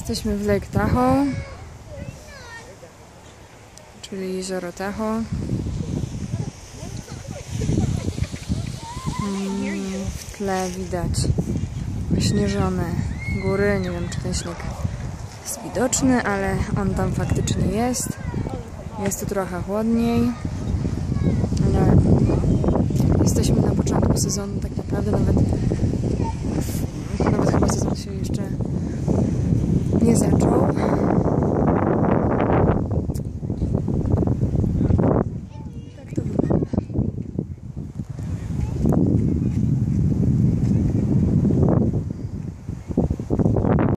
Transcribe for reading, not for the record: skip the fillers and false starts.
Jesteśmy w Lake Tahoe, czyli jezioro Tahoe. W tle widać ośnieżone góry. Nie wiem, czy ten śnieg jest widoczny, ale on tam faktycznie jest. Jest tu trochę chłodniej, ale jesteśmy na początku sezonu, tak naprawdę nawet chyba sezon się jeszcze nie zaczął.